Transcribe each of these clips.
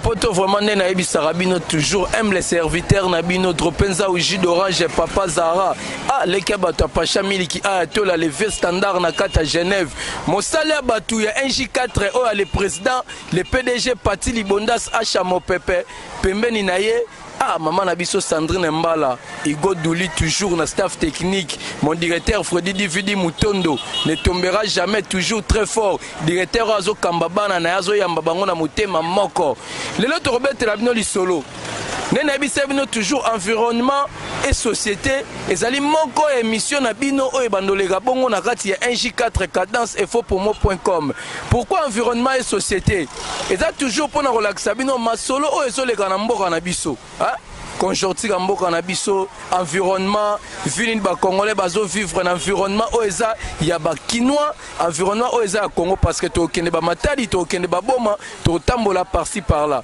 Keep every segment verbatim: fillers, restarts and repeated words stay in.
poto vraiment nena ebi sarabino toujours aime les serviteurs nabino dropenza ou jus d'orange et papa Zara ah les kabata pacha miliki ah to la levé standard na kata Genève mosala batu ya un J quatre oh le président le P D G Pati Libondas Achamo Pepe pembeni na ye. Ah, maman Nabiso Sandrine Mbala, Igo Douli toujours na staff technique. Mon directeur Freddy Dividi Mutondo ne tombera jamais, toujours très fort. Directeur Azo Kambabana na Azo Yambabango na Mutema Moko. Le lot Robert Labino li solo. Nena bisebino toujours environnement et société. Ezali moko émission na bino o ebandolega bongo na kati ya un J quatre cadence info promo point com. Pourquoi environnement et société? Eza toujours pour na relaxa bino masolo o ezolega na mboka na biso. Hein? Conjoncture à mboka na biso, environnement, ville ba congolais bazo vivre un environnement oeza ya ba kinois, environnement oeza ya Congo parce que to kende ba matadi, to kende ba boma, to tambola par-ci par-là.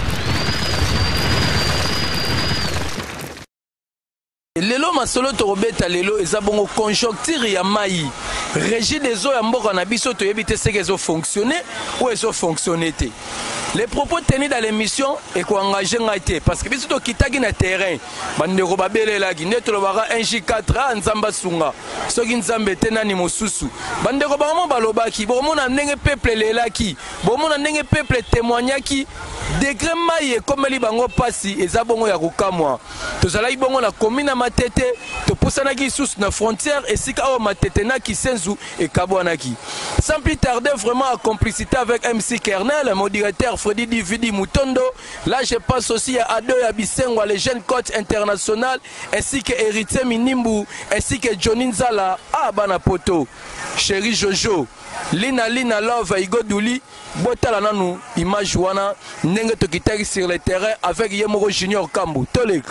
Lelo masolo to robeta lelo eza bongo conjoncture ya mai. Régie des eaux ya mboka na biso to yebite ce que zo fonctionner ou eso fonctionner té. Les propos tenus dans l'émission et qu'on engage ngaité parce que biso to kitaki na terrain bandeko babelelaki neto lobaka un J quatre a nzamba sunga soki nzambe te nani mosusu bandeko bango balobaki bomona ndenge peuple lelaki bomona ndenge peuple témoignaki degré mai ekomeli bango pasi eza bongo ya kokamwa tozalaki bongo na commune na Matete topusanaki lisusu na frontière esika oyo Matete na Kisenzu ekabwanaki sans plus tarder vraiment en complicité avec M C Kernel mon directeur Freddy Dividi Mutondo. Là je passe aussi à Ado Yabisengo, les jeunes coachs internationaux, ainsi que Héritier Minimbu, ainsi que Johnny Nzala, ah bana poto, chéri Jojo, Lina Lina Love, Igo Douli, Botala Nanou, image wana, Nenge Tokitari sur le terrain avec Yemoro Junior Kambu, Tolek.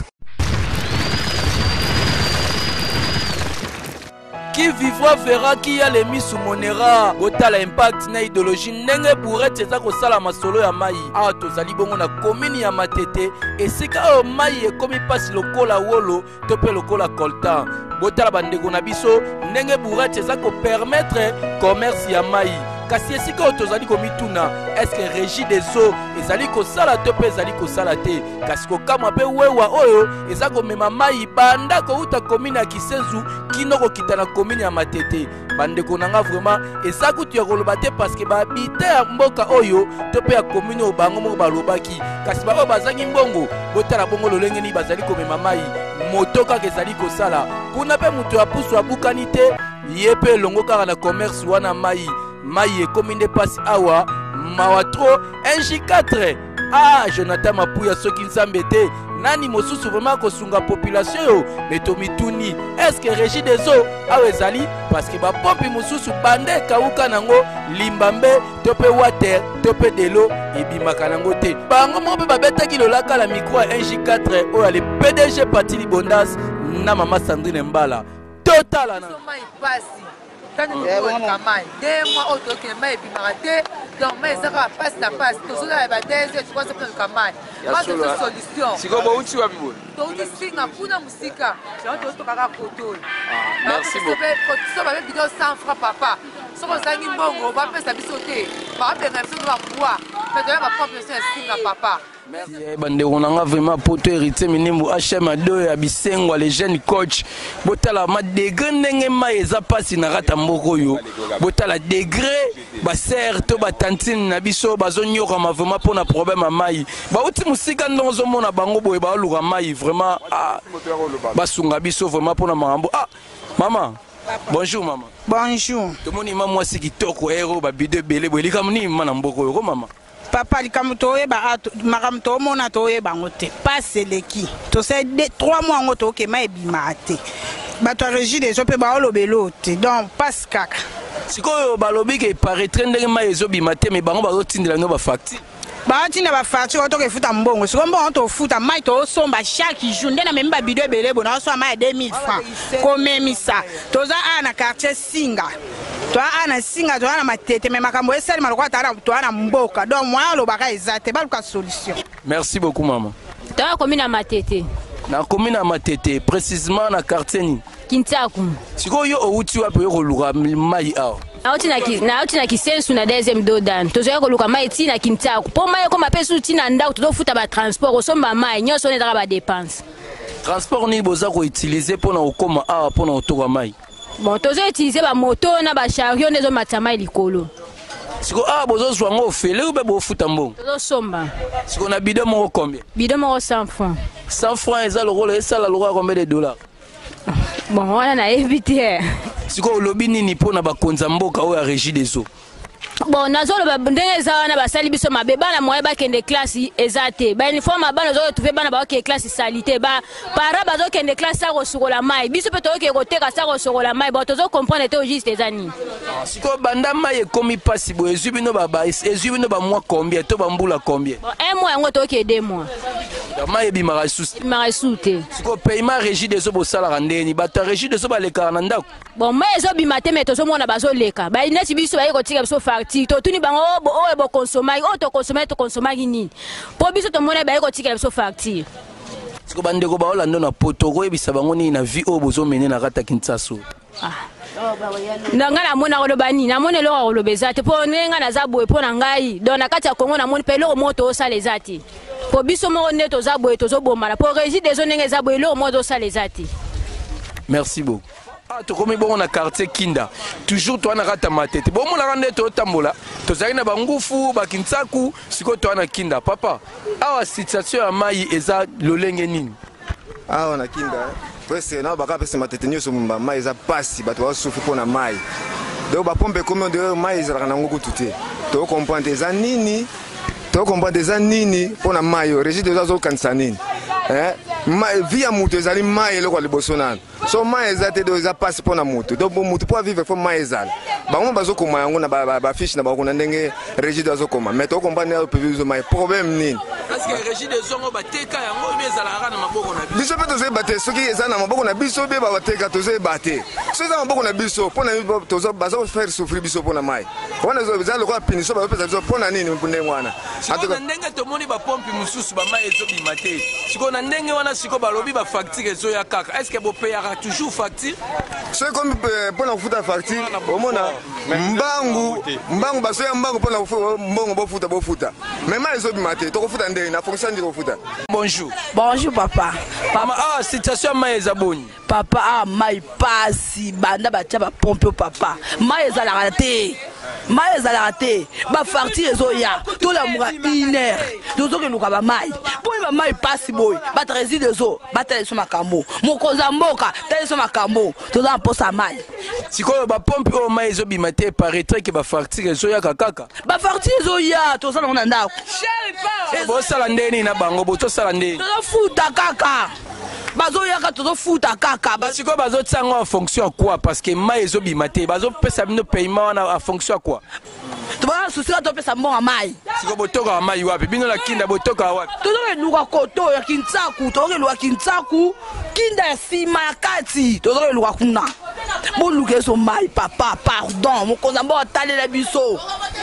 Qui vivra verra qui a les mis sous monera. Bota la impact na idéologie nenge pourrait teza ko sala masolo ya mai. Ah tozali bongo na commune ya Matete et sika o mai e komi passe lokola wolo tope lokola kolta. Bota la bandeko na biso nenge pourrait teza ko permettre commerce ya mai. Kasi esika tozali ko mituna est-ce que régie des eaux ezali ko sala tope ezali ko sala te. Kasi ko kama pe wewa oyo ezako mema mai banda ko uta commune ya Kisenzu kinoko kitana commune ya Matete bandeko nanga vraiment ezako tu ya koloba te parce que ba habiter ya mboka oyo tope ya commune obango moko balobaki kasi ba bazangi mbongo botala bongo lolenge ni bazali ko mema mai moto kaka ezali ko sala kuna pe muto ya pusu abukani te yepe longo kaka na commerce wana mai mai e commune passe awa mawatro un J quatre ah Jonathan Mapuya soki nzambe te nani mosusu vraiment kosunga population yo metomituni est-ce que régie des eaux awe ezali parce que ba pompi mosusu bande kauka nango limbambe tope water tope de l'eau ebimaka nango te bango mo pe babetaki lolaka la micro à un J quatre o le P D G Pati Libondas na mama Sandrine Mbala total na quand nous avons campagne, deux mois au tour qui est mal bimarate, donc mais ça va passer la passe. Tout ça va être des trois semaines de campagne. Pas de solution. Si vous avez tu vas vivre. Donc ici, on a pour la musique, j'ai un autre camarade photo. Merci beaucoup. Ça va être vidéo sans francs papa. Si on a une bonne, on va faire sa bisoté. Par rapport à ça, on va pouvoir. Mais d'ailleurs, ma propre mission est signe à papa. Merci. Bande on a vraiment poto héritier minimum H M ado ya bisengo les jeunes coach botala ma degré ndenge ma eza pasi na rata mboko yo botala degré ba ser to ba tantine na biso bazonyoka ma vraiment pour na problème mai ba uti musika ndonzo mona bango boye ba luka mai vraiment ah ba sunga biso vraiment pour na mambo ah maman. Bonjour maman. Bonjour. Tout le monde m'a moi c'est qui toko héros ba bide belé boye comme ni mana mboko yo maman. Papa likamutoye ba makamto mona toye bangote passe leki to c'est trois mois ngoto ke ma ebimate bato régie des eaux pe ba olobelote donc passe kaka sikoyo balobi ke paraître ndenge ma ezo bimate mais bango bazotindela no ba facture ba tinda ba facture to ke futa mbongo siko mbongo to futa mai to somba chaque jour ndena memba bidwe belebo na so ma deux mille francs komemisa toza ana quartier Singa toi ana Singa toi ana Matete mais makambo esali maloko atara toi ana mboka donc moi lobaka ezate baluka solution. Merci beaucoup maman. Toi commune à Matete. Na commune à Matete précisément na quartier ni Kintaku. siko yo outi wa pe ko luka mai aw nauti na kisensu na deuxième dodan tozoya koluka mai ti na kintaku po mai ko mapesu ti na ndako tozofuta ba transport osomba mai nyonso onezaka ba dépense transport ni boza ko utiliser pona okoma awa pona otoka mai bon tozo utiliser ba moto na ba chariot nezo matsa mai likolo siko awa bozo zwa ngo fele ube bo futa mbongo tozo somba siko na bidon moko combien bidon moko cent francs cent francs eza lokolo esala lokolo combien de dollars bon wana na éviter siko olobi nini pona bakonza mboka oyo ya régie des eaux bon nazoloba ndenge eza wana basali biso mabe bana moye bakende classe eza te bauniforme bana ozoretrouve bana bakende classe salite ba para bazokende classe sa kosukola mai biso mpe toyoke koteka sa kosukola mai bon tozocomprendre te juste eza nini siko banda mai ekomi pasi boye ezwi bino ezwi bino bamwa combien to bambula combien bon un mois yango toyoke deux mois mai ebimaka susi ebimaka su te siko paiement régie des eaux bosalaka ndeni bato ya régie des eaux balekaka na ndako bon mai ezobima te me tozomona bazoleka neti biso baye kotika biso facture totuni bango oyo bokonsomaki oyo tokonsomaki tokonsomaki nini mpo biso tomona baye kotikela biso facture siko bandeko baolanda na poto koyebisa bango nini na vie oyo bozomene na kata Kinshasa nga namoni akoloba nini namoni eloko akoloba eza te mpo ndenge nga naza boye mpo na ngai don na kati ya kongo namoni mpe eloko moko toosala eza te mpo biso moko nde toza boye tozobomana mpo régie des eaux ndenge eza boye eloko moko tozosala eza te merci beaucoup ah tokomi bongo na quartier Kinda toujours toi na kata matete bon mona rande to tambola to zali na bangufu bakinsaku siko to na Kinda papa awa situation ya mai eza lolenge nini awa na Kinda pese na baka pese matete nyoso mumba mai eza pasi bato ba sufu pona mai donc ba pompe comme de mai eza kana nguku tuté to comprendre eza nini to comprendre eza nini pona mai régie des eaux kanisa nini eh mai via mutu ezali mai eloko liboso nano so mai ezate do eza passe pona mutu donc mutu po vivre fo mai ezala bango bazokoma yango na ba fiche na bakona ndenge régie des eaux koma mais to comprendre pe vizo mai problème nini parce que régie des eaux bateka yango bezala na maboko na biso pe tozo baté soki eza na maboko na biso be ba bateka tozo baté so eza na maboko na biso pona tozo bazo faire souffrir biso pona mai wana zo eza lokwa piniso ba pesa biso pona nini mpunde mwana atoka ndenge tomoni ba pompe mususu ba mai ezo bimate siko na ndenge wana siko balobi ba facture ezo ya kaka est-ce que bo payera toujours facture c'est comme pona kufuta facture omona mbangu mbangu baso ya mbangu pona mbongo bo futa bo futa mais mai ezo bimate to kufuta ndenge na fonction ndiko futa bonjour bonjour papa papa ah situation mai ezaboni papa ah mai pasi banda batia ba pompe papa mai ezalaka te mai ezalaka te ba facture ezoya to la mura une heure tozoke luka ba mai boy ba mai pasi boy ba régie des eaux ba tele so makambo mokonza mboka tele so makambo toza mposa mai sikoyo ba pompe o mai ezobima te paraîtrait que ba facture ezoya kaka ba facture ezoya toza na ndako bosala ndeni na bango botosala ndeni tozofuta kaka bazoyaka tozofuta kaka basiko bazotiango en fonction à quoi parce que mai ezobima te bazopesa bino paiement wana en fonction à quoi tobana susika topesa mbongo mai siko botoka mai wapi bino la Kinda botoka wapi tozokeluka koto ya Kinsaku tozokeluka Kinsaku Kinda ya sima ya kati tozokeluka kuna boluka eso mai papa pardon mokonza mboka talela biso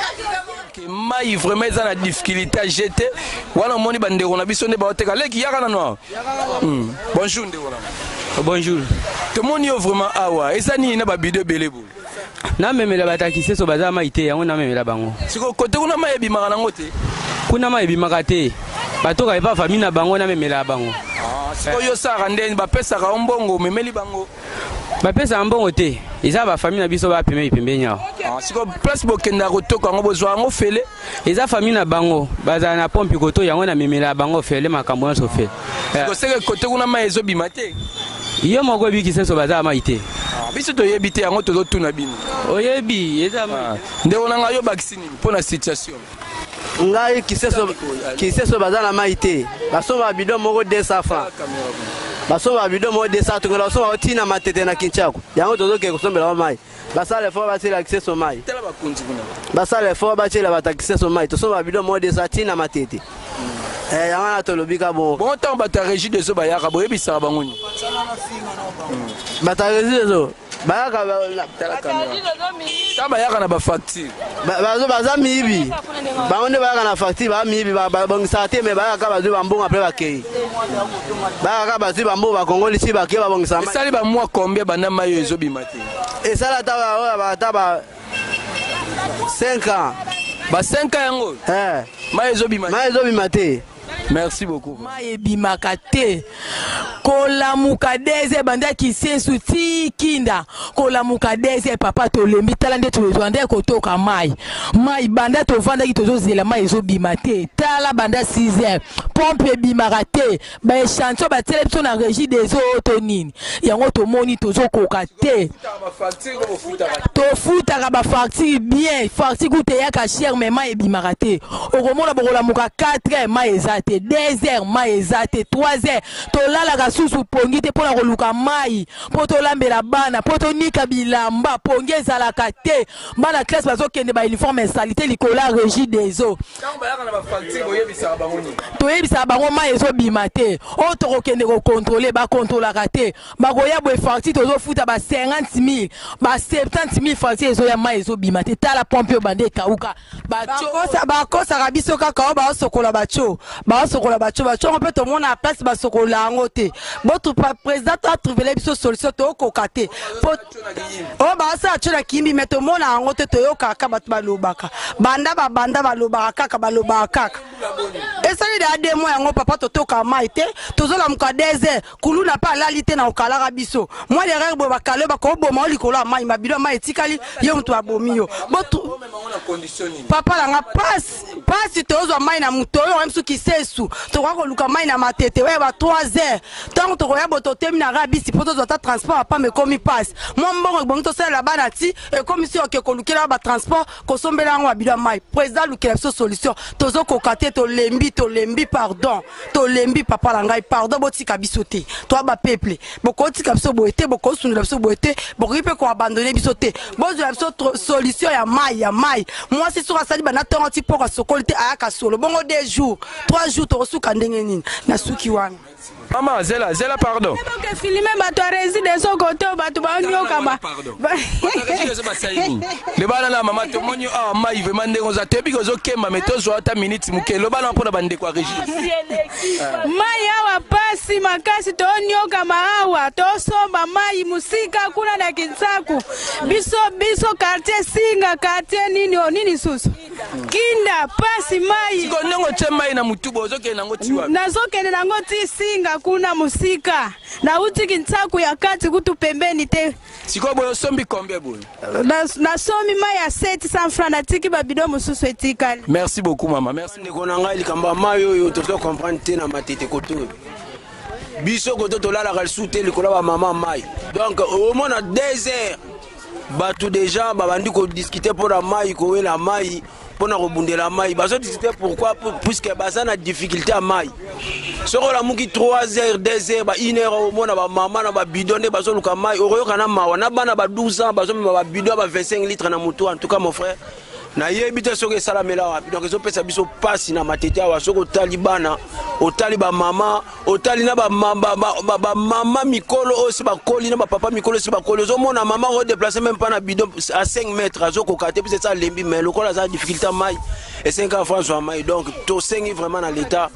mai vraiment eza na difficulté à jeter wana moni bandeko na biso nde baoteka leki yaka nano bonjour ndeko na bonjour tomoni yo vraiment awa eza nini na babido ebele boye namemela batakisi so baza mai te yango namemela bango siko kote kuna mai ebimaka nango te kuna mai ebimaka te batoka epa famille na bango namemela bango siko yo saka ndeni bapesaka mbongo omemeli bango bapesaka mbongo te eza bafamille na biso bapemeli pembeni awa siko place bokendaka kotoka yango bozwa yango fele eza famille na bango bazala na pompe koto yango namemela bango fele makambo nyonso fele siko seke kote kuna mai ezobima te yo moko ebikisa so baza mai te biso toyebi te yango tozotuna bino oyebi eza ndeko na ngai yobakisi nini mpo na situation ngai kiseso baza na mai te basomba bidon moko deux cents francs basomba bidon moko deux cents tongela basomba otina matete na Kinshasa yango tozoke kosombela mai basala effort batila kiseso mai basala effort batila batakiseso mai tosomba bidon moko deux cents tina matete eh yango na tolobika bon bon temps bata régie des eaux bayaka boyebisaka bango ni bata régie des eaux bayaka ta bayaka na bafacture bazo baza mibi bango nde bayaka na facture ba mibi babongisaka te me bayaka bazwi bambongo apres bakei bayaka bazwi bambongo bakongoli si bakei babongisaka esali bamwa combien banda mai oyo ezobima te esala ata cinq ans. Ba cinq ans yango. Eh. Mai ezobima. Mai ezobima te. Merci beaucoup. Mai ebimaka te. Kolamuka deze banda kisesu ti kinda. Kolamuka deze papa tolembi tala nde tozwande kotoka mai. Mai banda tovanda ki tozozela mai ezobima te. Tala banda six heures. Pompe ebimaka te. Ba échantillon ba tele biso na régie des eaux to nini. Yango tomoni tozokoka te. Tofutaka ba facture bien. Facture kute yaka cher mais mai ebimaka te. Okomona bokolamuka quatre heures mai ezate. deux heures mai ezate. trois heures. Tolala susu pongi te pona koluka mai. Po tolambela bana. Po tonika bilamba. Pongi ezalaka te. Bana classe bazokende ba uniforme salité likola régie des eaux. Toyebisa bango mai ezobima te. O tokokende ko contrôler ba contrôlaka te. Bakoya bo facture tozofuta ba cinquante mille. Ba soixante mille facture ezoya mai ezobima te. Tala pompe bande kauka. Bakosa bakosa rabiso kaka ba sokola bacho. Ba sokola bacho bacho on peut to mona place ba sokola ngo te. Votre président a trouvé les solutions to kokate. Oh ba sa chona kimbi meto mona ngo te to yoka ba balobaka. Banda ba banda balobaka kaka balobaka kaka. Et ça il y a des mois ngo papa to toka maite, tozola muka deze, kulu na pa lalité na okala rabiso. Moi les règles ba kale ba ko boma likola mai mabido mai tikali yo mtu abomi yo. Botu papa la nga passe, passe tozo mai na muto yo msu kisesu. To kwa ko luka mai na matete we ba trois heures. Tant to ya boto temi na rabisi poto zo ta transport pas me komi passe. Moi mbongo bongo to sala bana ti e commission ke ko lukela ba transport ko sombela ngo abido mai. Président lukela so solution. Tozo kokate to lembi to lembi pardon. To lembi papa la ngai pardon botika bisote. Toi ba peuple. Boko tika biso boete boko sunula biso boete. Boko ipe ko abandonner bisote. Bozo la biso solution ya mai ya mai. Moi c'est sur asali bana tongo ti poko sokolite ayaka solo. Bongo deux jours, trois jours to suka ndenge nini. Na suki wana. Maman, Zela, Zela, pardon. Que filmer bato rési de son côté, bato ba nyo kama. Le bana la maman to monyo ah ma il veut mander on za tebi ko zo kemba meto zo ata minute muke le bana mpona bande kwa régie. Mai awa pasi makasi to nyo kama awa to somba mai musika kuna na Kinsaku. Biso biso quartier singa quartier nini o nini susu. Kinda pasi mai. Siko ndongo che mai na mutubo zo ke nango tiwa. Nazo kene nango ti singa kuna musika. Na uti Kinsaku ya kati kutu pembeni te. Siko boyo sombi combien boyo? Na na somi mai ya sept cents francs na tiki babido mususu etikali. Merci beaucoup maman, merci. Ndeko nanga likamba mayo yo to comprendre te na matete koto. Biso koto to la la soute likola ba maman mai. Donc au moins à deux heures bato déjà babandi ko discuter pour la mai ko la mai pour na rebundela mai. Baso discuter pourquoi puisque baza na difficulté à mai. Soko la muki trois heures, deux heures, ba une heure au moins ba maman na ba bidonné baso luka mai. Oroyo kana mawa na bana ba douze ans baso ba bidon ba vingt-cinq litres na moto. En tout cas mon frère na yebite soke sala mela donc zo pesa biso passe na matete awa soko talibana o taliba mama o talina ba mama ba mama mikolo aussi ba koli na ba papa mikolo aussi ba koli zo mona mama re déplacer même pas na bidon à cinq mètres zo ko kate puis ça lembi mais le kola za difficulté mai et cinq francs sur mai donc to sengi vraiment dans l'état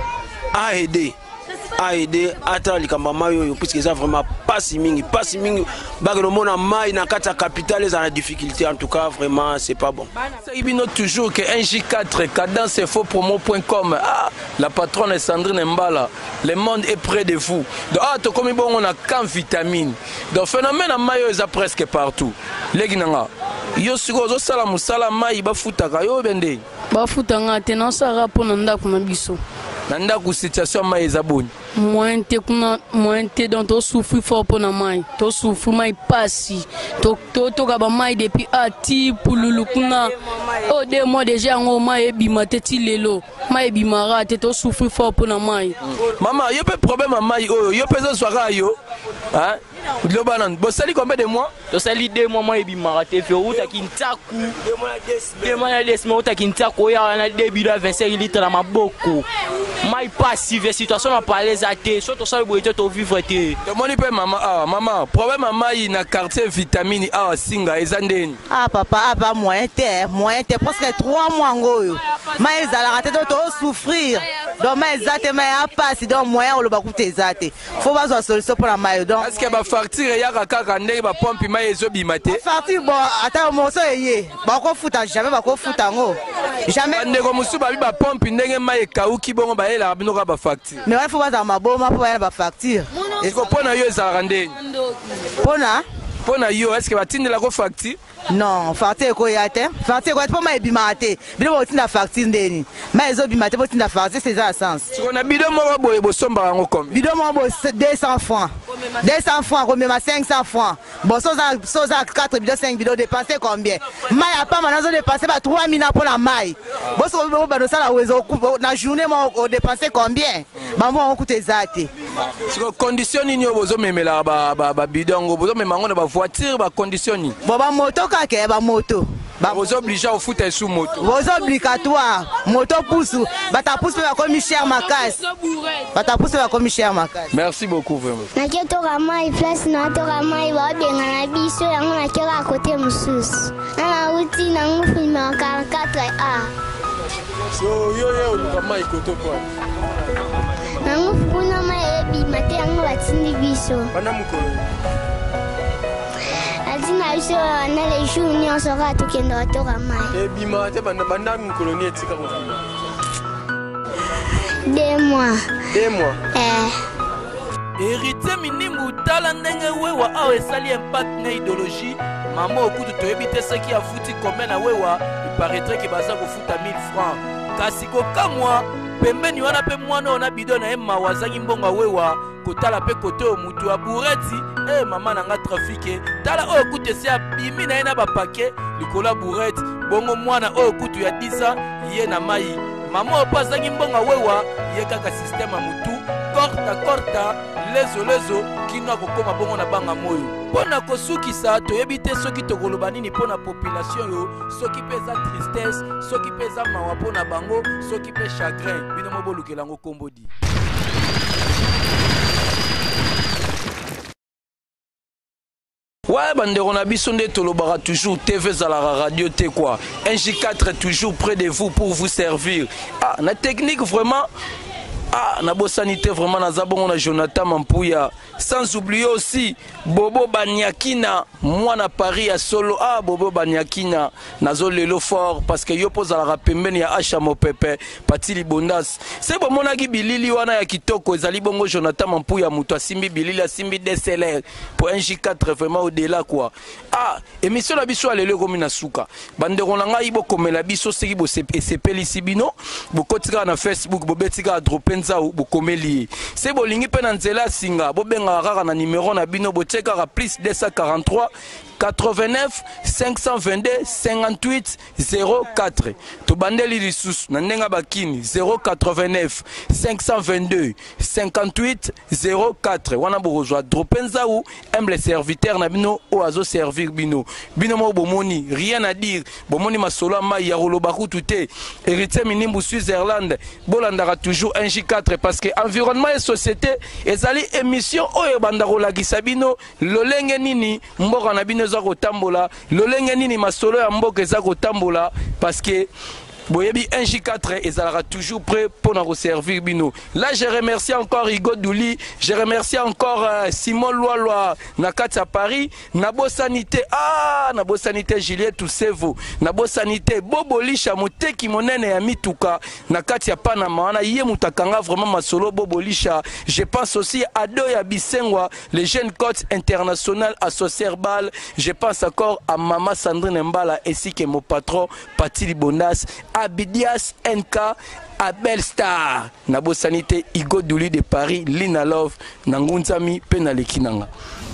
a aider a aider ata likamba mayo puisque ça vraiment pas si mingi pas si mingi bagno mona mai na kata capitale za na difficulté en tout cas vraiment c'est pas bon. Il note toujours que un J quatre cadence info promo point com ah la patronne est Sandrine Mbala le monde est près de vous donc ah to comme bon on a quand vitamine donc phénomène à mayo est presque partout leginanga yo siko zo sala musala mai ba futaka yo bende ba futanga tena sara pona ndako na biso nanda ku situation mai ezaboni moins te kuna moins te donc to souffrir fort pour na mai to souffrir mai passi to to to ka ba mai depuis ati pululu kuna o de mois déjà ngo mai bimate ti lelo mai bimara te to souffrir fort pour na mai maman yo pe problème mai oyo yo pe zo swaka yo hein globalement bo sali combien de mois to sali deux mois mai bimara te fi route Kinsaku deux mois na des mois ta Kinsaku ya na début de vingt-cinq litres na maboko mai passi ve situation na parler te so to sa boite to vivre te to moni pe mama ah mama problème mai na quartier vitamine ah singa ezandeni ah papa ah ba moyen te moyen te presque trois mois ngoyo mai ezala te to souffrir donc mai eza te mai apasi donc moyen oloba kuta eza te fo bazwa solution mpona mai donc est ce que bafacture eyaka kaka ndenge bapompe mai ezobima te facture bon ata moso eye bakofuta jamais bakofuta yango jamais ndeko mosusu babi bapompe ndenge mai ekauki bongo bayelaka bino kaka bafacture mais wana fo bazala maboma mpo bayela bafacture eko mpona yo ezalaka ndenge mpona mpona yo est ce que batindelako facture non facture ekoya te facture ekoya te mpo mai ebimaka te bino botinda facture ndeni mai ezobima te botinda facture c'est eza sens sikona bidon moko boye bosombaka yango comme bidon moko boye deux cents francs deux cents francs komema cinq cents francs bon soza quatre bidon cinq bidon dépenser combien mai apamba nazo dépenser ba trois mille mpona mai boso banosala wezo na journée moko odépenser combien bambo okuta eza te siko condition nini oyo bozomemelaka babidon yango bozomema yango na bavoiture bacondition nini bo bamoto kaka bamoto bozoblige ofuta esu moto bozo obligatoire moto pusu batapusu mpe bakomi cher makasi batapusu mpe bakomi cher makasi. Merci beaucoup vraiment. naketoka mai place natoka mai baobenga na biso yango nakioka kote mosusu na nauti nango filma quarante-quatre a so yo ye oluka mai koto po nango kuna mai ebima te yango batindi biso bana mokolo atina biso na le jour nyonso kaka tokenda toka mai ebima te banda mokolo ni etika kobima deux mois deux mois eh héritier minimbu tala ndenge wewa awa esali impact na idéologie mama okutu toyebi te soki afuti combien na wewa iparaîtrait ke baza kofuta mille francs kasi kokamwa pembeni wana mpe mwana oyo na bido na ye mawa azangi mbongo wewa kotala mpe kote oyo mutu abureti e mama na nga trafike tala oyo kutu esi abimi na ye na bapake likolo ya bureti bongo mwana oyo kutu ya disa ye na mai mama oyo mpo azangi mbongo wewa ye kaka systeme ya mutu korta korta lezo lezo kino akokoma bongo na banga moyo mpo na kosukisa toyebi te soki tokoloba nini mpo na population yo soki mpe eza tristesse soki mpe eza mawa mpo na bango soki mpe chagrin bino mo bolukela yango kombodi ouais bandeko na biso nde tolobaka toujours T V ezalaka radio te quoi un J quatre toujours près de vous pour vous servir ah na technique vraiment ah na bosanité vraiment naza bongo na Jonathan Mampuya sans oublier aussi Bobo Banyakina mwana Paris ya solo ah Bobo Banyakina nazo lelo fort parce que yo poza la pembeni ya Acha Mopepe Patili Bondas c'est bon monaki bilili wana ya kitoko ezali bongo Jonathan Mampuya muto asimbi bilili asimbi D S L R pour un J quatre vraiment au delà quoi ah émission la biso lelo komi na suka bandeko na ngai bo komela biso seki bo sepeli sibino bo kotika na Facebook bo betika dropper nzao bo komeli c'est bo lingi pe na nzela singa bo benga kaka na numéro na bino bo check kaka plus deux cent quarante-trois quatre-vingt-neuf cinq cent vingt-deux cinquante-huit zéro quatre to bandeli lisusu na ndenga bakini zéro quatre-vingt-neuf cinq cent vingt-deux cinquante-huit zéro quatre wana bokozwa dropper nzao humble serviteur na bino o azo servir bino bino mo bomoni rien à dire bomoni masolo mai ya roloba kutu te héritier minimbu Switzerland bolandaka toujours un J quatre parce que environnement et société ezali émission oyo banda kolakisa bino lolenge nini mboka na bino za kotambola lolenge nini masolo ya mboka za kotambola parce que boyebi un J quatre ezalaka toujours prêt pour nous servir bino. Là je remercie encore Igo Douli, je remercie encore euh, Simon Loaloa Nakati à Paris, Nabo Sanité ah Nabo Sanité Juliette Toussevo, Nabo Sanité Bobolisha Moteki monene ya mituka Nakati ya Panama wana ye mutakanga vraiment masolo Bobolisha. Je pense aussi à Doya Bisengwa, les jeunes coachs international à Socerbal, je pense encore à Mama Sandrine Mbala ainsi que mon patron Patili Bondas. Abidias N K Abel Star Nabo Sanité Igo Douli de Paris Lina Love Nangunzami Penalekinanga.